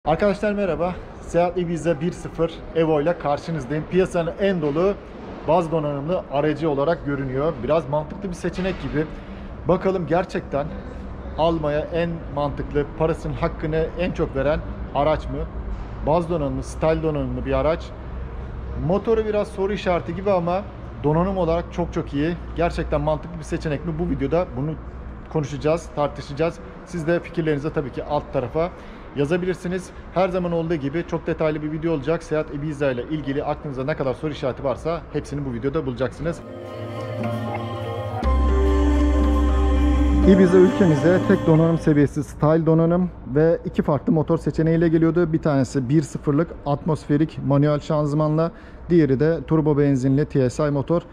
Arkadaşlar merhaba. Seat Ibiza 1.0 Evo ile karşınızdayım. Piyasanın en dolu baz donanımlı aracı olarak görünüyor. Biraz mantıklı bir seçenek gibi. Bakalım gerçekten almaya en mantıklı, parasının hakkını en çok veren araç mı? Baz donanımlı, style donanımlı bir araç. Motoru biraz soru işareti gibi ama donanım olarak çok iyi. Gerçekten mantıklı bir seçenek mi? Bu videoda bunu konuşacağız, tartışacağız. Siz de fikirlerinizi tabii ki alt tarafa yazabilirsiniz. Her zaman olduğu gibi çok detaylı bir video olacak. Seat Ibiza ile ilgili aklınıza ne kadar soru işareti varsa hepsini bu videoda bulacaksınız. Ibiza ülkemize tek donanım seviyesi style donanım ve iki farklı motor seçeneğiyle geliyordu. Bir tanesi 1.0'lık atmosferik manuel şanzımanla, diğeri de turbo benzinli TSI motor.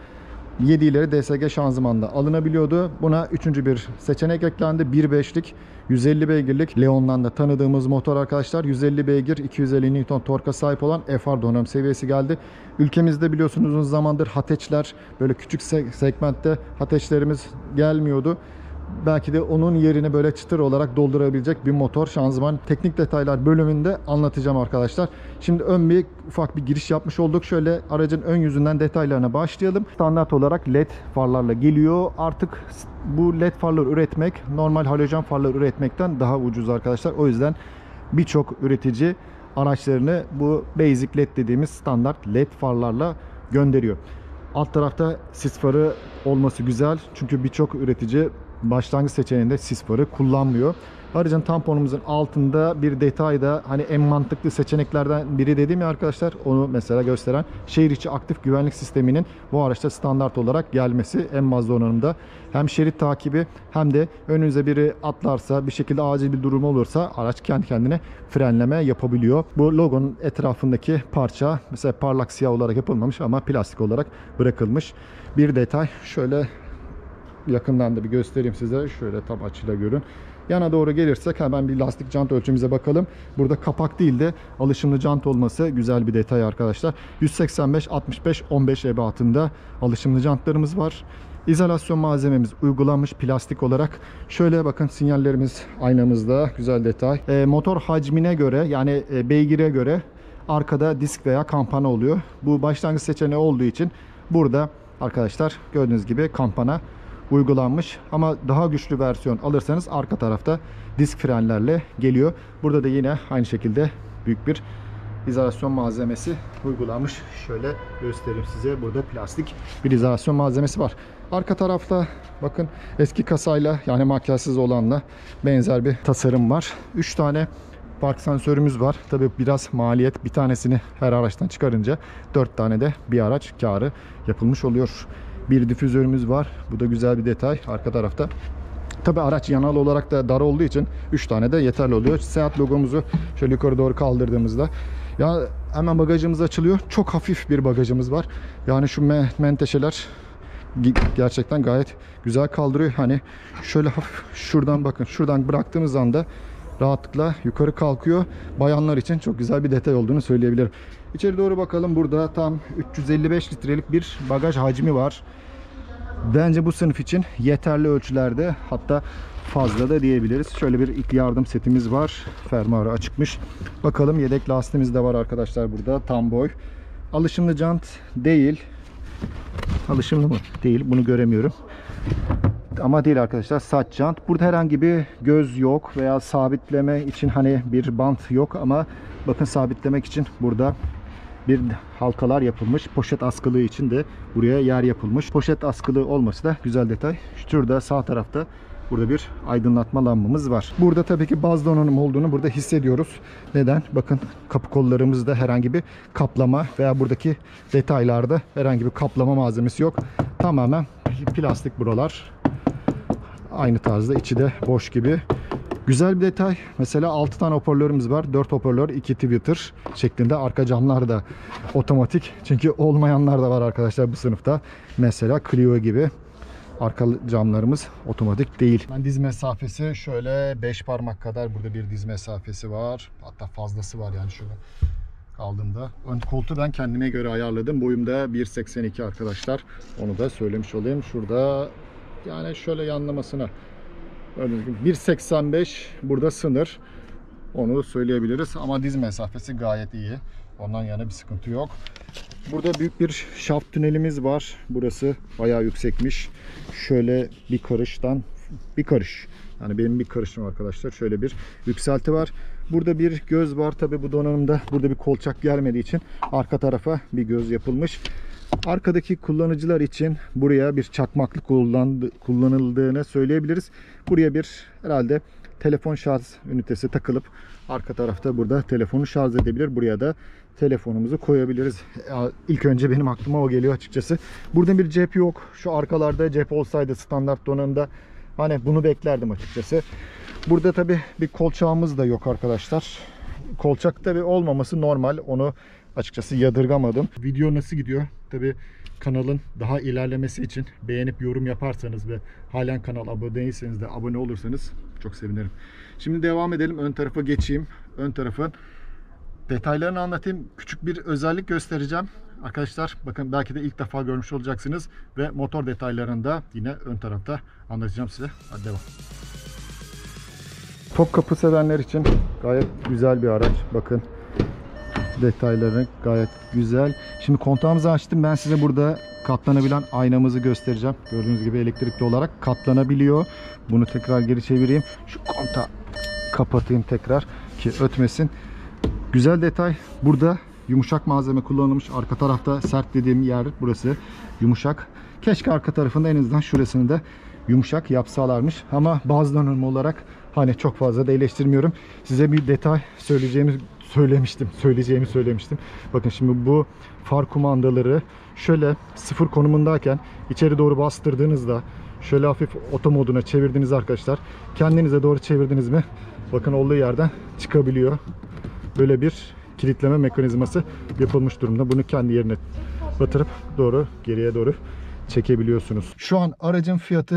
7 ileri DSG şanzımanla alınabiliyordu. Buna üçüncü bir seçenek eklendi. 1.5'lik 150 beygirlik Leon'dan da tanıdığımız motor arkadaşlar. 150 beygir 250 Nm torka sahip olan FR donanım seviyesi geldi. Ülkemizde biliyorsunuz uzun zamandır Hatch'ler, böyle küçük segmentte Hatch'lerimiz gelmiyordu. Belki de onun yerini böyle çıtır olarak doldurabilecek bir motor şanzıman. Teknik detaylar bölümünde anlatacağım arkadaşlar. Şimdi ufak bir giriş yapmış olduk. Şöyle aracın ön yüzünden detaylarına başlayalım. Standart olarak LED farlarla geliyor. Artık bu LED farlar üretmek normal halojen farlar üretmekten daha ucuz arkadaşlar. O yüzden birçok üretici araçlarını bu basic LED dediğimiz standart LED farlarla gönderiyor. Alt tarafta sis farı olması güzel. Çünkü birçok üretici başlangıç seçeneğinde sis farı kullanmıyor. Aracın tamponumuzun altında bir detay da hani en mantıklı seçeneklerden biri dediğim ya arkadaşlar, onu mesela gösteren şehir içi aktif güvenlik sisteminin bu araçta standart olarak gelmesi en baz donanımda. Hem şerit takibi hem de önünüze biri atlarsa, bir şekilde acil bir durum olursa araç kendi kendine frenleme yapabiliyor. Bu logonun etrafındaki parça mesela parlak siyah olarak yapılmamış ama plastik olarak bırakılmış bir detay. Şöyle yakından da bir göstereyim size. Şöyle tam açıyla görün. Yana doğru gelirsek hemen bir lastik jant ölçümüze bakalım. Burada kapak değil de alışımlı jant olması güzel bir detay arkadaşlar. 185 65 15 ebatında alışımlı jantlarımız var. İzolasyon malzememiz uygulanmış plastik olarak. Şöyle bakın, sinyallerimiz aynamızda, güzel detay. Motor hacmine göre yani beygire göre arkada disk veya kampana oluyor. Bu başlangıç seçeneği olduğu için burada arkadaşlar gördüğünüz gibi kampana uygulanmış, ama daha güçlü versiyon alırsanız arka tarafta disk frenlerle geliyor. Burada da yine aynı şekilde büyük bir izolasyon malzemesi uygulanmış. Şöyle göstereyim size. Burada plastik bir izolasyon malzemesi var. Arka tarafta bakın eski kasayla, yani makyajsız olanla benzer bir tasarım var. 3 tane park sensörümüz var. Tabii biraz maliyet, bir tanesini her araçtan çıkarınca 4 tane de bir araç kârı yapılmış oluyor. Bir difüzörümüz var. Bu da güzel bir detay arka tarafta. Tabi araç yanal olarak da dar olduğu için 3 tane de yeterli oluyor. Seat logomuzu şöyle yukarı doğru kaldırdığımızda ya hemen bagajımız açılıyor. Çok hafif bir bagajımız var. Yani şu menteşeler gerçekten gayet güzel kaldırıyor. Hani şöyle hafif şuradan bakın, şuradan bıraktığımız anda rahatlıkla yukarı kalkıyor. Bayanlar için çok güzel bir detay olduğunu söyleyebilirim. İçeri doğru bakalım. Burada tam 355 litrelik bir bagaj hacmi var. Bence bu sınıf için yeterli ölçülerde, hatta fazla da diyebiliriz. Şöyle bir ilk yardım setimiz var. Fermuarı açıkmış. Bakalım, yedek lastiğimiz de var arkadaşlar burada. Tam boy. Alışımlı jant değil. Alışımlı mı? Değil. Bunu göremiyorum. Ama değil arkadaşlar. Sat jant. Burada herhangi bir göz yok veya sabitleme için hani bir bant yok, ama bakın sabitlemek için burada bir halkalar yapılmış. Poşet askılığı için de buraya yer yapılmış. Poşet askılığı olması da güzel detay. Şurada sağ tarafta burada bir aydınlatma lambamız var. Burada tabii ki baz donanım olduğunu burada hissediyoruz. Neden? Bakın kapı kollarımızda herhangi bir kaplama veya buradaki detaylarda herhangi bir kaplama malzemesi yok. Tamamen plastik buralar. Aynı tarzda, içi de boş gibi. Güzel bir detay. Mesela 6 tane hoparlörümüz var. 4 hoparlör, 2 tweeter şeklinde. Arka camlar da otomatik. Çünkü olmayanlar da var arkadaşlar bu sınıfta. Mesela Clio gibi. Arka camlarımız otomatik değil. Diz mesafesi şöyle 5 parmak kadar burada bir diz mesafesi var. Hatta fazlası var yani şöyle kaldığımda. Ön koltuğu ben kendime göre ayarladım. Boyum da 1.82 arkadaşlar. Onu da söylemiş olayım. Şurada yani şöyle yanlamasına 1.85 burada sınır. Onu söyleyebiliriz. Ama diz mesafesi gayet iyi. Ondan yana bir sıkıntı yok. Burada büyük bir şaft tünelimiz var. Burası bayağı yüksekmiş. Şöyle bir karış. Yani benim bir karışım arkadaşlar. Şöyle bir yükselti var. Burada bir göz var. Tabi bu donanımda burada bir kolçak gelmediği için arka tarafa bir göz yapılmış. Arkadaki kullanıcılar için buraya bir çakmaklık kullanıldığını söyleyebiliriz. Buraya bir herhalde telefon şarj ünitesi takılıp arka tarafta burada telefonu şarj edebilir. Buraya da telefonumuzu koyabiliriz. İlk önce benim aklıma o geliyor açıkçası. Burada bir cep yok. Şu arkalarda cep olsaydı standart donanımda hani bunu beklerdim açıkçası. Burada tabi bir kolçağımız da yok arkadaşlar. Kolçak tabi olmaması normal. Onu açıkçası yadırgamadım. Video nasıl gidiyor? Tabi kanalın daha ilerlemesi için beğenip yorum yaparsanız ve halen kanal abone değilseniz de abone olursanız çok sevinirim. Şimdi devam edelim. Ön tarafa geçeyim. Ön tarafın detaylarını anlatayım. Küçük bir özellik göstereceğim. Arkadaşlar bakın belki de ilk defa görmüş olacaksınız ve motor detaylarını da yine ön tarafta anlatacağım size. Hadi devam. Topkapı sevenler için gayet güzel bir araç. Bakın detayları gayet güzel. Şimdi kontağımızı açtım. Ben size burada katlanabilen aynamızı göstereceğim. Gördüğünüz gibi elektrikli olarak katlanabiliyor. Bunu tekrar geri çevireyim. Şu kontağı kapatayım tekrar ki ötmesin. Güzel detay. Burada yumuşak malzeme kullanılmış. Arka tarafta sert dediğim yer burası yumuşak. Keşke arka tarafında en azından şurasını da yumuşak yapsalarmış. Ama bazı donanım olarak hani çok fazla da eleştirmiyorum. Size bir detay söyleyeceğimi söylemiştim. Bakın şimdi bu far kumandaları şöyle sıfır konumundayken içeri doğru bastırdığınızda şöyle hafif oto moduna çevirdiğiniz arkadaşlar. Kendinize doğru çevirdiniz mi? Bakın olduğu yerden çıkabiliyor. Böyle bir kilitleme mekanizması yapılmış durumda. Bunu kendi yerine batırıp geriye doğru çekebiliyorsunuz. Şu an aracın fiyatı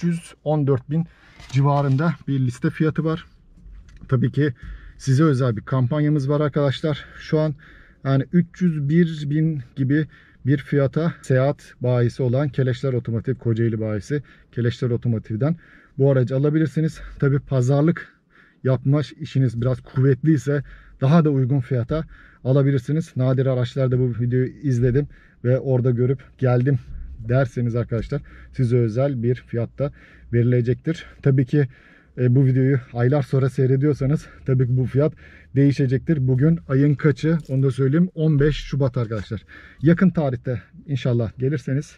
314.000 civarında bir liste fiyatı var. Tabii ki size özel bir kampanyamız var arkadaşlar. Şu an yani 301.000 gibi bir fiyata Seat bayisi olan Keleşler Otomotiv, Kocaeli bayisi Keleşler Otomotiv'den bu aracı alabilirsiniz. Tabii pazarlık yapma işiniz biraz kuvvetliyse daha da uygun fiyata alabilirsiniz. Nadir araçlarda bu videoyu izledim ve orada görüp geldim derseniz arkadaşlar size özel bir fiyatta verilecektir. Tabii ki bu videoyu aylar sonra seyrediyorsanız tabii ki bu fiyat değişecektir. Bugün ayın kaçı onu da söyleyeyim, 15 Şubat arkadaşlar. Yakın tarihte inşallah gelirseniz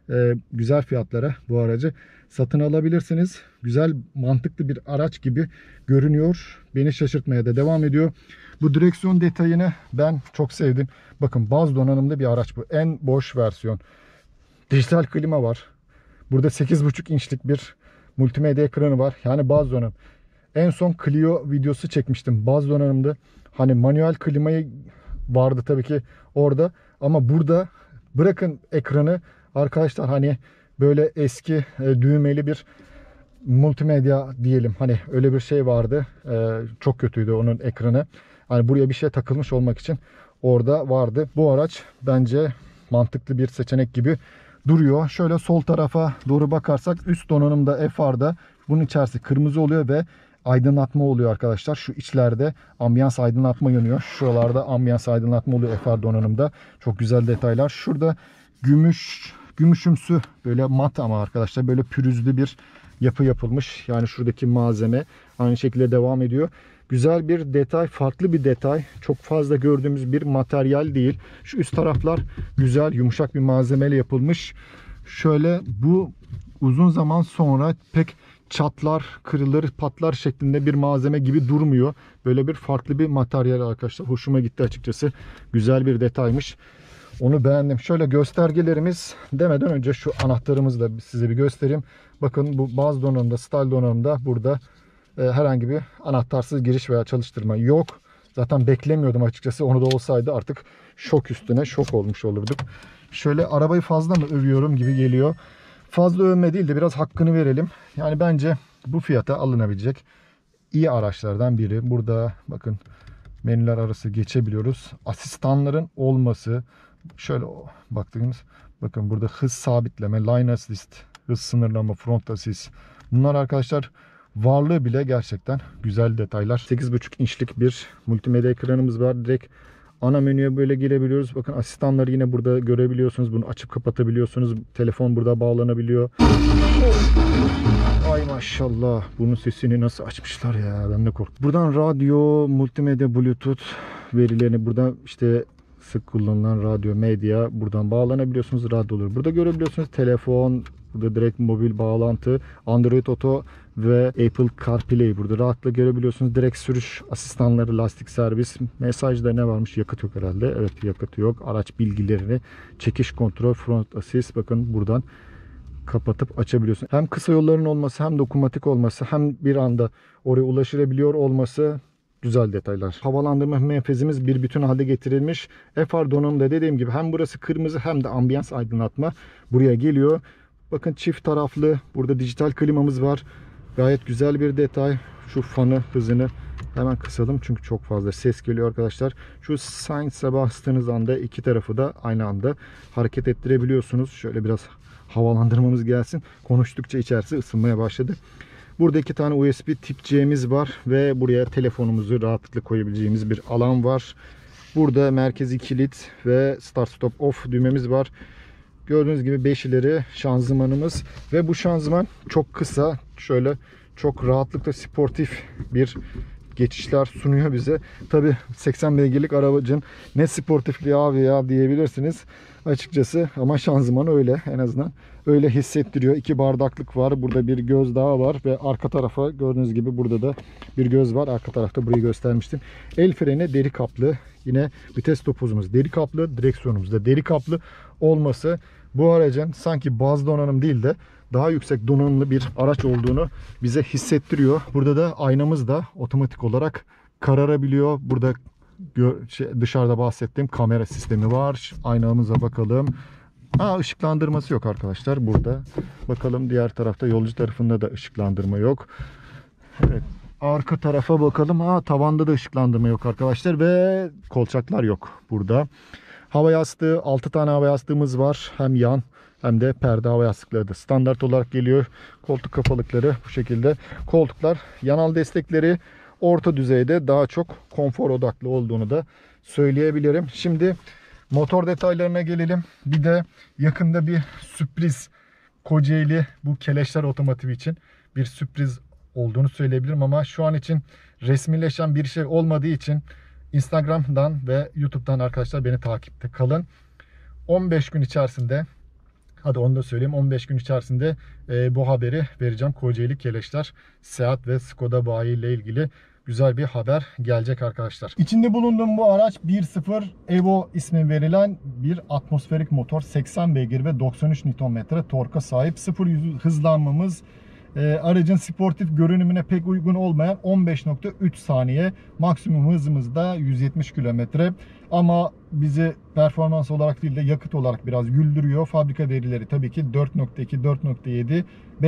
güzel fiyatlara bu aracı satın alabilirsiniz. Güzel, mantıklı bir araç gibi görünüyor. Beni şaşırtmaya da devam ediyor. Bu direksiyon detayını ben çok sevdim. Bakın baz donanımlı bir araç bu. En boş versiyon. Dijital klima var. Burada 8,5 inçlik bir multimedya ekranı var. Yani baz donanım. En son Clio videosu çekmiştim. Baz donanımda hani manuel klimayı vardı tabii ki orada. Ama burada bırakın ekranı arkadaşlar, hani böyle eski düğmeli bir multimedya diyelim. Hani öyle bir şey vardı. Çok kötüydü onun ekranı. Hani buraya bir şey takılmış olmak için orada vardı. Bu araç bence mantıklı bir seçenek gibi duruyor. Şöyle sol tarafa doğru bakarsak üst donanımda FR'da bunun içerisi kırmızı oluyor ve aydınlatma oluyor arkadaşlar. Şu içlerde ambiyans aydınlatma yanıyor. Şuralarda ambiyans aydınlatma oluyor FR donanımda. Çok güzel detaylar. Şurada gümüşümsü böyle mat ama arkadaşlar böyle pürüzlü bir yapı yapılmış. Yani şuradaki malzeme aynı şekilde devam ediyor. Güzel bir detay, farklı bir detay. Çok fazla gördüğümüz bir materyal değil. Şu üst taraflar güzel, yumuşak bir malzemeyle yapılmış. Şöyle bu uzun zaman sonra pek çatlar, kırılır, patlar şeklinde bir malzeme gibi durmuyor. Böyle bir farklı bir materyal arkadaşlar. Hoşuma gitti açıkçası. Güzel bir detaymış. Onu beğendim. Şöyle göstergelerimiz demeden önce şu anahtarımızı da size bir göstereyim. Bakın bu baz donanımda, style donanımda burada herhangi bir anahtarsız giriş veya çalıştırma yok. Zaten beklemiyordum açıkçası. Onu da olsaydı artık şok üstüne şok olmuş olurduk. Şöyle arabayı fazla mı övüyorum gibi geliyor. Fazla övme değil de biraz hakkını verelim. Yani bence bu fiyata alınabilecek iyi araçlardan biri. Burada bakın menüler arası geçebiliyoruz. Asistanların olması. Şöyle baktığınız, bakın burada hız sabitleme, line assist, hız sınırlama, front assist. Bunlar arkadaşlar varlığı bile gerçekten güzel detaylar. 8,5 inçlik bir multimedya ekranımız var. Direkt ana menüye böyle girebiliyoruz. Bakın asistanları yine burada görebiliyorsunuz. Bunu açıp kapatabiliyorsunuz. Telefon burada bağlanabiliyor. Ay maşallah. Bunun sesini nasıl açmışlar ya. Ben de korktum. Buradan radyo, multimedya, bluetooth verilerini burada işte sık kullanılan radyo, medya buradan bağlanabiliyorsunuz. Radyoları burada görebiliyorsunuz. Telefon, burada direkt mobil bağlantı, Android Auto ve Apple CarPlay burada rahatlıkla görebiliyorsunuz. Direkt sürüş asistanları, lastik servis, mesajda ne varmış? Yakıt yok herhalde. Evet, yakıtı yok. Araç bilgilerini, çekiş kontrol, front assist bakın buradan kapatıp açabiliyorsun. Hem kısa yolların olması, hem dokunmatik olması, hem bir anda oraya ulaşılabiliyor olması güzel detaylar. Havalandırma menfezimiz bir bütün halde getirilmiş. FR donanımda dediğim gibi hem burası kırmızı hem de ambiyans aydınlatma buraya geliyor. Bakın çift taraflı burada dijital klimamız var. Gayet güzel bir detay. Şu fanı hızını hemen kısalım çünkü çok fazla ses geliyor arkadaşlar. Şu Sainz'e bastığınız anda iki tarafı da aynı anda hareket ettirebiliyorsunuz. Şöyle biraz havalandırmamız gelsin. Konuştukça içerisi ısınmaya başladı. Burada iki tane USB tip C'miz var ve buraya telefonumuzu rahatlıkla koyabileceğimiz bir alan var. Burada merkezi kilit ve start stop off düğmemiz var. Gördüğünüz gibi 5 ileri şanzımanımız ve bu şanzıman çok kısa, şöyle çok rahatlıkla sportif bir geçişler sunuyor bize. Tabi 80 beygirlik aracın ne sportifliği abi ya diyebilirsiniz açıkçası, ama şanzıman öyle, en azından öyle hissettiriyor. İki bardaklık var, burada bir göz daha var ve arka tarafa gördüğünüz gibi burada da bir göz var. Arka tarafta burayı göstermiştim. El freni deri kaplı, yine vites topuzumuz deri kaplı, direksiyonumuz da deri kaplı olması bu aracın sanki baz donanım değil de daha yüksek donanımlı bir araç olduğunu bize hissettiriyor. Burada da aynamız da otomatik olarak kararabiliyor. Burada dışarıda bahsettiğim kamera sistemi var. Aynamıza bakalım. Işıklandırması yok arkadaşlar burada. Bakalım diğer tarafta, yolcu tarafında da ışıklandırma yok. Evet. Arka tarafa bakalım. Tavanda da ışıklandırma yok arkadaşlar ve kolçaklar yok burada. Hava yastığı, 6 tane hava yastığımız var. Hem yan hem de perde hava yastıkları da standart olarak geliyor. Koltuk kafalıkları bu şekilde. Koltuklar, yanal destekleri orta düzeyde, daha çok konfor odaklı olduğunu da söyleyebilirim. Şimdi motor detaylarına gelelim. Bir de yakında bir sürpriz, Kocaeli bu Keleşler Otomotiv için bir sürpriz olduğunu söyleyebilirim, ama şu an için resmileşen bir şey olmadığı için Instagram'dan ve YouTube'dan arkadaşlar beni takipte kalın. 15 gün içerisinde, hadi onu da söyleyeyim, 15 gün içerisinde bu haberi vereceğim. Kocaeli Keleşler Seat ve Skoda bayi ile ilgili güzel bir haber gelecek arkadaşlar. İçinde bulunduğum bu araç 1.0 Evo ismi verilen bir atmosferik motor. 80 beygir ve 93 Nm torka sahip. 0-100 hızlanmamız aracın sportif görünümüne pek uygun olmayan 15.3 saniye. Maksimum hızımız da 170 km. Ama bizi performans olarak değil de yakıt olarak biraz güldürüyor. Fabrika verileri tabii ki 4.2, 4.7,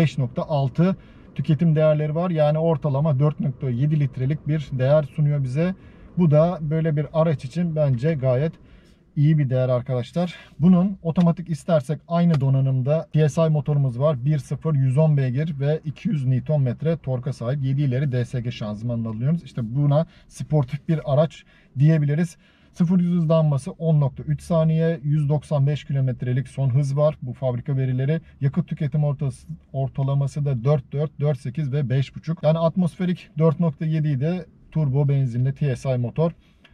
5.6 tüketim değerleri var. Yani ortalama 4.7 litrelik bir değer sunuyor bize. Bu da böyle bir araç için bence gayet iyi bir değer arkadaşlar. Bunun otomatik istersek aynı donanımda TSI motorumuz var. 1.0 110 beygir ve 200 Nm torka sahip 7 ileri DSG şanzımanla alıyoruz. İşte buna sportif bir araç diyebiliriz. 0-100 hızlanması 10.3 saniye, 195 kilometrelik son hız var. Bu fabrika verileri. Yakıt tüketim ortalaması da 4.4, 4.8 ve 5.5. Yani atmosferik 4.7 de turbo benzinli TSI motor.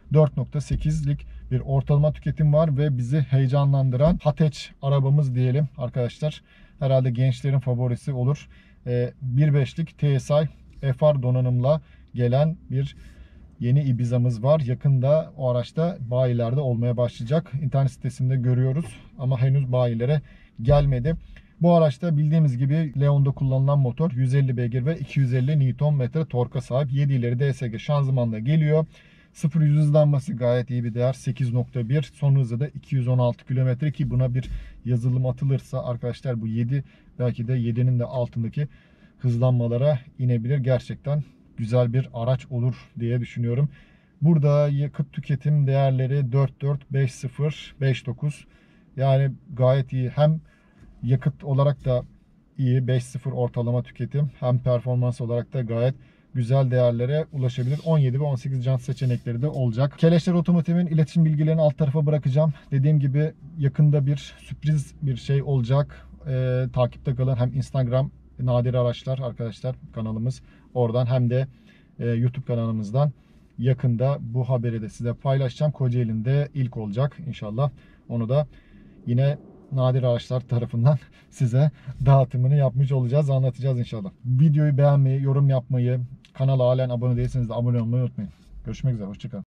4.8'lik bir ortalama tüketim var ve bizi heyecanlandıran hatch arabamız diyelim arkadaşlar. Herhalde gençlerin favorisi olur. 1.5'lik TSI FR donanımla gelen bir yeni Ibiza'mız var. Yakında o araçta bayilerde olmaya başlayacak. İnternet sitesinde görüyoruz ama henüz bayilere gelmedi. Bu araçta bildiğimiz gibi Leon'da kullanılan motor 150 beygir ve 250 Nm torka sahip. 7 ileri DSG şanzımanla geliyor. 0-100 hızlanması gayet iyi bir değer. 8.1, son hızı da 216 km, ki buna bir yazılım atılırsa arkadaşlar bu 7, belki de 7'nin de altındaki hızlanmalara inebilir. Gerçekten güzel bir araç olur diye düşünüyorum. Burada yakıt tüketim değerleri 4.4, 5.0, 5.9. Yani gayet iyi. Hem yakıt olarak da iyi. 5.0 ortalama tüketim. Hem performans olarak da gayet güzel değerlere ulaşabilir. 17 ve 18 jant seçenekleri de olacak. Keleşler Otomotiv'in iletişim bilgilerini alt tarafa bırakacağım. Dediğim gibi yakında bir sürpriz bir şey olacak. Takipte kalın. Hem Instagram Nadir Araçlar arkadaşlar kanalımız oradan, hem de YouTube kanalımızdan yakında bu haberi de size paylaşacağım. Kocaeli'nde ilk olacak inşallah. Onu da yine Nadir Araçlar tarafından size dağıtımını yapmış olacağız, anlatacağız inşallah. Videoyu beğenmeyi, yorum yapmayı, kanala halen abone değilseniz de abone olmayı unutmayın. Görüşmek üzere, hoşçakalın.